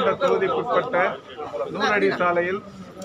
சட்டமன்ற தொகுதிக்குட்பட்ட 100 அடி சாலையில்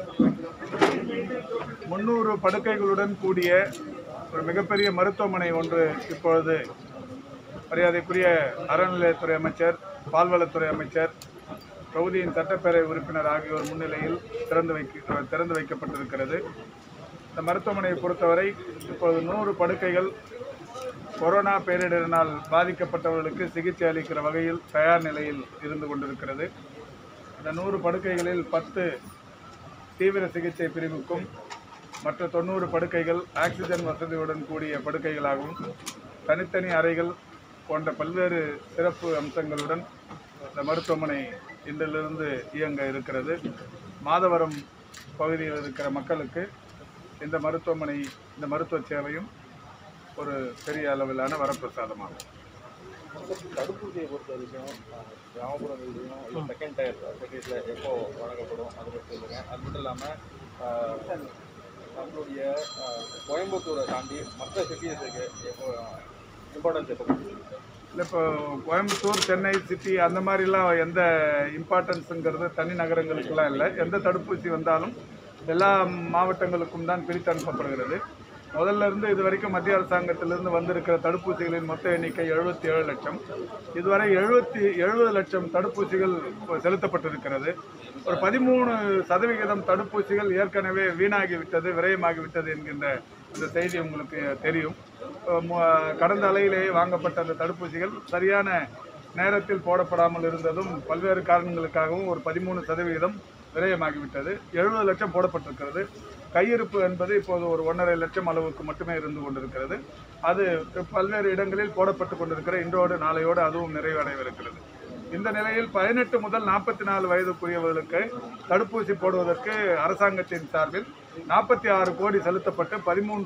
300 படுக்கைகளுடன் கூடிய ஒரு மிகப்பெரிய மருத்துவமனை ஒன்று இப்பொழுது மரியாதைக்குரிய அறநிலையத்துறை அமைச்சர், பால்வளத்துறை அமைச்சர், தொகுதியின் சட்டப்பேரவை உறுப்பினர் ஆகியோர் முன்னிலையில் திறந்து வைக்கப்பட்டிருக்கிறது. இந்த மருத்துவமனையை பொறுத்தவரை இப்போது 100 படுக்கைகள் கொரோனா பேரிடரினால் பாதிக்கப்பட்டவர்களுக்கு சிகிச்சை அளிக்கிற வகையில் தயார் நிலையில் இருந்து கொண்டிருக்கிறது. இந்த 100 படுக்கைகளில் 10 தீவிர சிகிச்சை பிரிவுக்கும் மற்ற 90 படுக்கைகள் ஆக்சிஜன் வசதியுடன் கூடிய படுக்கைகளாகவும் தனித்தனி அறைகள் போன்ற பல்வேறு சிறப்பு அம்சங்களுடன் இந்த மருத்துவமனை இன்றிலிருந்து இயங்க இருக்கிறது. மாதவரம் பகுதியில் இருக்கிற மக்களுக்கு இந்த மருத்துவமனை, இந்த மருத்துவ சேவையும் ஒரு பெரிய அளவிலான வரப்பிரசாதமாகும். தடுப்பூசியை பொறுத்த வரைக்கும் கிராமப்புறங்கள்லையும் செகண்ட் டயர் சிட்டிஸில் எப்போ வழங்கப்படும் அதை பற்றி சொல்லுங்க. அது மட்டும் இல்லாமல் நம்மளுடைய கோயம்புத்தூரை தாண்டி மற்ற சிட்டிஸுக்கு எப்போ இம்பார்ட்டன்ஸ் எப்போ இல்லை, இப்போ கோயம்புத்தூர், சென்னை சிட்டி அந்த மாதிரிலாம் எந்த இம்பார்ட்டன்ஸுங்கிறது தனி நகரங்களுக்கெல்லாம் இல்லை. எந்த தடுப்பூசி வந்தாலும் எல்லா மாவட்டங்களுக்கும் தான் பிரித்து அனுப்பப்படுகிறது. முதல்ல இருந்து இதுவரைக்கும் மத்திய அரசாங்கத்திலிருந்து வந்திருக்கிற தடுப்பூசிகளின் மொத்த எண்ணிக்கை 77 லட்சம். இதுவரை 70 லட்சம் தடுப்பூசிகள் செலுத்தப்பட்டிருக்கிறது. ஒரு 13% தடுப்பூசிகள் ஏற்கனவே வீணாகிவிட்டது, விரயமாகிவிட்டது என்கின்ற இந்த செய்தி உங்களுக்கு தெரியும். கடந்த அலையிலேயே வாங்கப்பட்ட அந்த தடுப்பூசிகள் சரியான நேரத்தில் போடப்படாமல் இருந்ததும் பல்வேறு காரணங்களுக்காகவும் ஒரு 13% விரயமாகிவிட்டது. 70 லட்சம் போடப்பட்டிருக்கிறது. கையிருப்பு என்பது இப்போது ஒரு 1.5 லட்சம் அளவுக்கு மட்டுமே இருந்து கொண்டிருக்கிறது. அது பல்வேறு இடங்களில் போடப்பட்டு கொண்டிருக்கிற இன்றோடு நாளையோடு அதுவும் நிறைவடைவிருக்கிறது. இந்த நிலையில் 18 முதல் 44 வயதுக்குரியவர்களுக்கு தடுப்பூசி போடுவதற்கு அரசாங்கத்தின் சார்பில் 46 கோடி செலுத்தப்பட்டு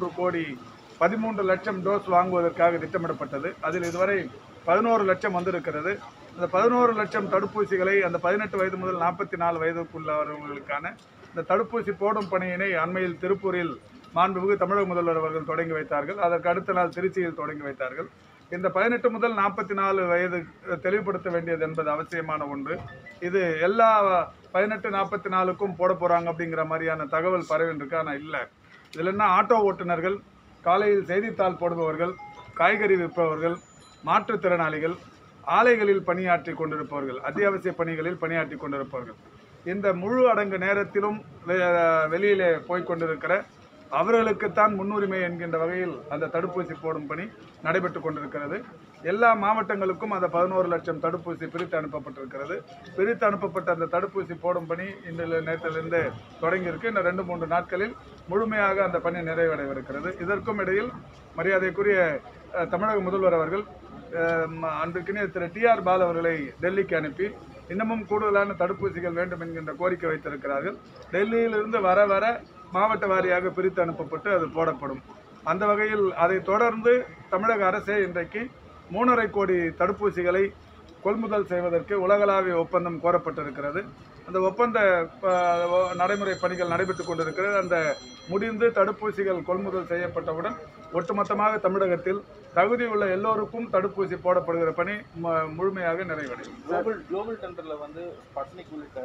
13 லட்சம் டோஸ் வாங்குவதற்காக திட்டமிடப்பட்டது. அதில் இதுவரை 11 லட்சம் வந்திருக்கிறது. அந்த 11 லட்சம் தடுப்பூசிகளை அந்த 18 வயது முதல் 44 வயதுக்குள்ளவர்களுக்கான இந்த தடுப்பூசி போடும் பணியினை அண்மையில் திருப்பூரில் மாண்புமிகு தமிழக முதல்வர் அவர்கள் தொடங்கி வைத்தார்கள். அதற்கு அடுத்த நாள் திருச்சியில் தொடங்கி வைத்தார்கள். இந்த 18 முதல் 44 வயது தெளிவுபடுத்த வேண்டியது என்பது அவசியமான ஒன்று. இது எல்லா 18, 44க்கும் போட போகிறாங்க அப்படிங்கிற மாதிரியான தகவல் பரவின்றிருக்கு. ஆனால் இல்லை. இதில் என்ன, ஆட்டோ ஓட்டுநர்கள், காலையில் செய்தித்தாள் போடுபவர்கள், காய்கறி விற்பவர்கள், மாற்றுத்திறனாளிகள், ஆலைகளில் பணியாற்றி கொண்டிருப்பவர்கள், அத்தியாவசிய பணிகளில் பணியாற்றி கொண்டிருப்பவர்கள், இந்த முழு அடங்கு நேரத்திலும் வெளியிலே போய்கொண்டிருக்கிற அவர்களுக்குத்தான் முன்னுரிமை என்கின்ற வகையில் அந்த தடுப்பூசி போடும் பணி நடைபெற்று கொண்டிருக்கிறது. எல்லா மாவட்டங்களுக்கும் அந்த 11 லட்சம் தடுப்பூசி பிரித்து அனுப்பப்பட்டிருக்கிறது. பிரித்து அனுப்பப்பட்ட அந்த தடுப்பூசி போடும் பணி நேற்றிலிருந்து தொடங்கியிருக்கு. இந்த 2-3 நாட்களில் முழுமையாக அந்த பணி நிறைவடைவிருக்கிறது. இதற்கும் இடையில் மரியாதைக்குரிய தமிழக முதல்வர் அவர்கள் அன்றைக்கினே திரு TR பாலு அவர்களை டெல்லிக்கு அனுப்பி இன்னமும் கூடுதலான தடுப்பூசிகள் வேண்டும் என்கின்ற கோரிக்கை வைத்திருக்கிறார்கள். டெல்லியிலிருந்து வர மாவட்ட வாரியாக பிரித்து அனுப்பப்பட்டு அது போடப்படும். அந்த வகையில் அதை தொடர்ந்து தமிழக அரசே இன்றைக்கு 3.5 கோடி தடுப்பூசிகளை கொள்முதல் செய்வதற்கு உலகளாவிய ஒப்பந்தம் கோரப்பட்டிருக்கிறது. அந்த ஒப்பந்த நடைமுறை பணிகள் நடைபெற்றுக் கொண்டிருக்கிறது. அந்த முடிந்து தடுப்பூசிகள் கொள்முதல் செய்யப்பட்டவுடன் ஒட்டுமொத்தமாக தமிழகத்தில் தகுதி உள்ள எல்லோருக்கும் தடுப்பூசி போடப்படுகிற பணி முழுமையாக நிறைவடையும். குளோபல் டெண்டரில் வந்து ஸ்புட்னிக் உள்ளிட்ட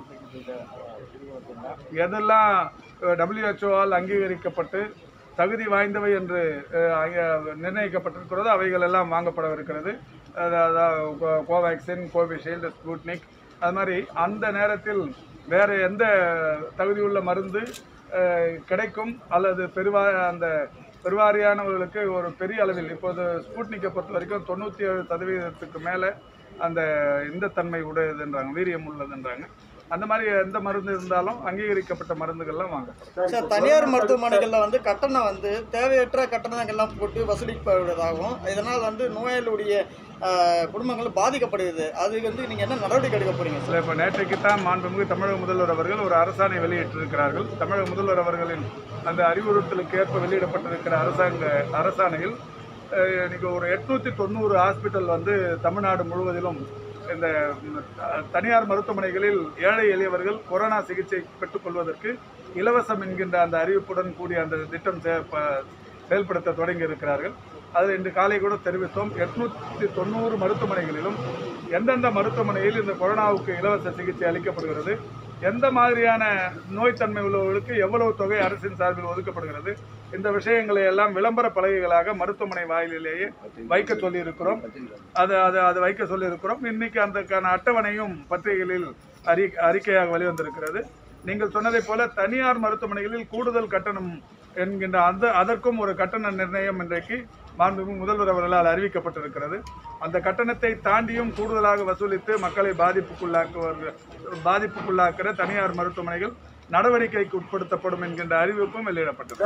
எதெல்லாம் WHO-ஆல் அங்கீகரிக்கப்பட்டு தகுதி வாய்ந்தவை என்று நிர்ணயிக்கப்பட்டிருக்கிறதோ அவைகள் எல்லாம் வாங்கப்படவிருக்கிறது. கோவேக்சின், கோவிஷீல்டு, ஸ்புட்னிக், அது மாதிரி அந்த நேரத்தில் வேறு எந்த தகுதியுள்ள மருந்து கிடைக்கும் அல்லது அந்த பெருவாரியானவர்களுக்கு ஒரு பெரிய அளவில் இப்போது ஸ்புட்னிக்கை பொறுத்த வரைக்கும் 97% மேலே அந்த இந்த தன்மை உடையதுன்றாங்க, வீரியம் உள்ளதுன்றாங்க. அந்த மாதிரி எந்த மருந்து இருந்தாலும் அங்கீகரிக்கப்பட்ட மருந்துகள்லாம் வாங்கப்படும். சார், தனியார் மருத்துவமனைகளில் வந்து கட்டணம் வந்து தேவையற்ற கட்டணங்கள்லாம் போட்டு வசூலிக்கப்படுவதாகவும் இதனால் வந்து நோயாளியுடைய குடும்பங்கள் பாதிக்கப்படுகிறது. அது வந்து நீங்கள் என்ன நடவடிக்கை எடுக்க போறீங்க சார்? இப்போ நேற்றைக்கு தான் மாண்புமிகு தமிழக முதல்வர் அவர்கள் ஒரு அரசாணை வெளியிட்டிருக்கிறார்கள். தமிழக முதல்வர் அவர்களின் அந்த அறிவுறுத்தலுக்கு ஏற்ப வெளியிடப்பட்டிருக்கிற அரசாணையில் இன்னைக்கு ஒரு 890 ஹாஸ்பிட்டல் வந்து தமிழ்நாடு முழுவதிலும் இந்த தனியார் மருத்துவமனைகளில் ஏழை எளியவர்கள் கொரோனா சிகிச்சை பெற்றுக்கொள்வதற்கு இலவசம் என்கின்ற அந்த அறிவிப்புடன் கூடிய அந்த திட்டம் செயல்படுத்த தொடங்கி இருக்கிறார்கள். அதில் இன்று காலை கூட தெரிவித்தோம். 890 மருத்துவமனைகளிலும் எந்தெந்த மருத்துவமனையில் இந்த கொரோனாவுக்கு இலவச சிகிச்சை அளிக்கப்படுகிறது, எந்த மாதிரியான நோய்த்தன்மை உள்ளவர்களுக்கு எவ்வளவு தொகை அரசின் சார்பில் ஒதுக்கப்படுகிறது, இந்த விஷயங்களை எல்லாம் விளம்பர பலகைகளாக மருத்துவமனை வாயிலேயே வைக்க சொல்லியிருக்கிறோம். அது வைக்க சொல்லியிருக்கிறோம். இன்னைக்கு அதற்கான அட்டவணையும் பத்திரிகைகளில் அறிக்கையாக வெளிவந்திருக்கிறது. நீங்கள் சொன்னதைப் போல தனியார் மருத்துவமனைகளில் கூடுதல் கட்டணம் என்கின்ற அதற்கும் ஒரு கட்டண நிர்ணயம் இன்றைக்கு மாண்புமிகு முதல்வர் அவர்களால் அறிவிக்கப்பட்டிருக்கிறது. அந்த கட்டணத்தை தாண்டியும் கூடுதலாக வசூலித்து மக்களை பாதிப்புக்குள்ளாக்குற தனியார் மருத்துவமனைகள் நடவடிக்கைக்கு உட்படுத்தப்படும் என்கின்ற அறிவிப்பும் வெளியிடப்பட்டது.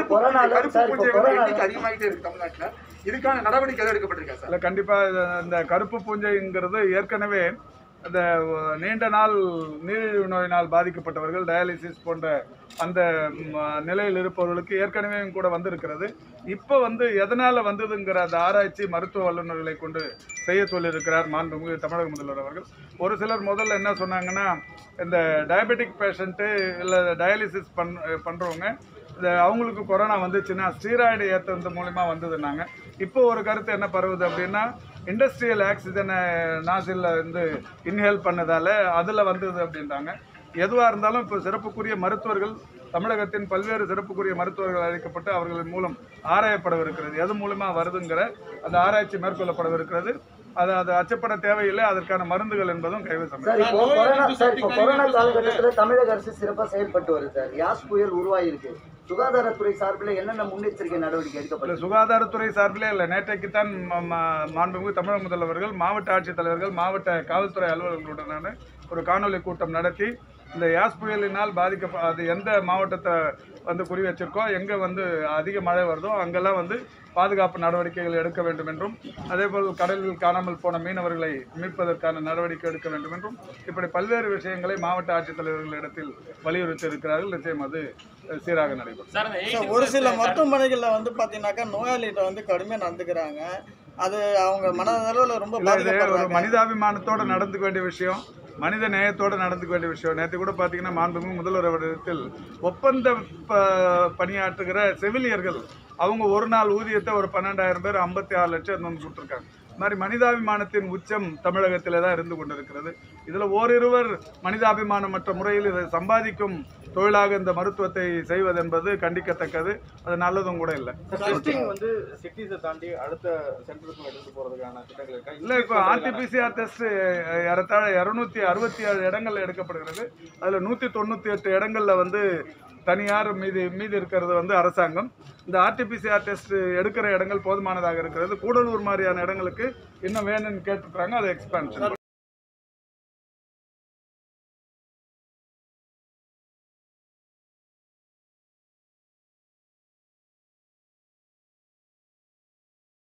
இதுக்கான நடவடிக்கை எடுக்கப்பட்டிருக்கா சார்? கண்டிப்பா இந்த கருப்பு பூஞ்சைங்கிறது ஏற்கனவே அந்த நீண்ட நாள் நீரிழிவு நோயினால் பாதிக்கப்பட்டவர்கள், டயாலிசிஸ் போன்ற அந்த நிலையில் இருப்பவர்களுக்கு ஏற்கனவே கூட வந்திருக்கிறது. இப்போ எதனால் வந்ததுங்கிற அந்த ஆராய்ச்சி மருத்துவ வல்லுநர்களை கொண்டு செய்ய சொல்லியிருக்கிறார் மாண்புமிகு தமிழக முதல்வர் அவர்கள். ஒரு சிலர் முதல்ல என்ன சொன்னாங்கன்னா, இந்த டயபெட்டிக் பேஷண்ட்டு இல்லை டயாலிசிஸ் பண்ணுறவங்க அவங்களுக்கு கொரோனா வந்துச்சுன்னா ஸ்டீராய்டு ஏற்றுறது மூலிமா வந்ததுன்னாங்க. இப்போ ஒரு கருத்து என்ன பரவுது அப்படின்னா, இண்டஸ்ட்ரியல் ஆக்சிஜனை நாசில் இன்ஹேல் பண்ணதால் அதில் வந்தது அப்படின்றாங்க. எதுவாக இருந்தாலும் இப்போ சிறப்புக்குரிய மருத்துவர்கள், தமிழகத்தின் பல்வேறு சிறப்புக்குரிய மருத்துவர்கள் அழைக்கப்பட்டு அவர்களின் மூலம் ஆராயப்படவிருக்கிறது. எது மூலமாக வருதுங்கிற அந்த ஆராய்ச்சி மேற்கொள்ளப்படவிருக்கிறது. அது அச்சப்பட தேவையில்லை. அதற்கான மருந்துகள் என்பதும் கைவசம். கொரோனா காலகட்டத்தில் தமிழக அரசு சிறப்பாக செயல்பட்டு வருது சார். யாஸ் புயல் உருவாகிருக்கு. சுகாதாரத்துறை சார்பில் என்னென்ன முன்னெச்சரிக்கை நடவடிக்கை எடுக்கப்படும்? சுகாதாரத்துறை சார்பிலே இல்லை, நேற்றைக்குத்தான் மாண்புமிகு தமிழக முதல்வர்கள், மாவட்ட ஆட்சித்தலைவர்கள், மாவட்ட காவல்துறை அலுவலர்களுடனான ஒரு காணொலி கூட்டம் நடத்தி இந்த யாஸ் புயலினால் அது எந்த மாவட்டத்தை குறி வச்சிருக்கோ, எங்கே அதிக மழை வருதோ அங்கெல்லாம் பாதுகாப்பு நடவடிக்கைகள் எடுக்க வேண்டும் என்றும், அதேபோல் கடலில் காணாமல் போன மீனவர்களை மீட்பதற்கான நடவடிக்கை எடுக்க வேண்டும் என்றும், இப்படி பல்வேறு விஷயங்களை மாவட்ட ஆட்சித்தலைவர்களிடத்தில் வலியுறுத்தி இருக்கிறார்கள். நிச்சயம் அது சீராக நடைபெறும். ஒரு சில மருத்துவமனைகளில் பார்த்தீங்கன்னாக்கா நோயாளிகிட்ட கடுமையாக நடந்துக்கிறாங்க. அது அவங்க மனதளவில் ரொம்ப ஒரு மனிதாபிமானத்தோடு நடந்துக்க வேண்டிய விஷயம், மனித நேயத்தோடு நடந்துக்க வேண்டிய விஷயம். நேற்று கூட பார்த்தீங்கன்னா மாண்புமிகு முதல்வர் அவரிடத்தில் ஒப்பந்த பணியாற்றுகிற செவிலியர்கள் அவங்க ஒரு நாள் ஊதியத்தை ஒரு 12,000 பேர் 56 லட்சம் கொடுத்துருக்காங்க. இந்த மாதிரி மனிதாபிமானத்தின் உச்சம் தமிழகத்தில் தான் இருந்து கொண்டிருக்கிறது. இதில் ஓரிருவர் மனிதாபிமானமற்ற முறையில் இதை சம்பாதிக்கும் தொழிலாக இந்த மருத்துவத்தை செய்வது என்பது கண்டிக்கத்தக்கது. அது நல்லதும் கூட இல்லை. சிட்டிஸை தாண்டி அடுத்த சென்டருக்கு எடுத்து போகிறதுக்கான திட்டங்கள் இருக்கா? இல்லை, இப்போ ஆர்டிபிசிஆர் டெஸ்ட் ஏறத்தாழ 267 இடங்கள்ல எடுக்கப்படுகிறது. அதில் 198 இடங்கள்ல தனியார் மீதி இருக்கிறது அரசாங்கம். இந்த ஆர்டிபிசிஆர் டெஸ்ட் எடுக்கிற இடங்கள் போதுமானதாக இருக்கிறது. கூடலூர் மாதிரியான இடங்களுக்கு இன்னும் வேணும்னு கேட்டுக்கிறாங்க. அது எக்ஸ்பான்ஷன்.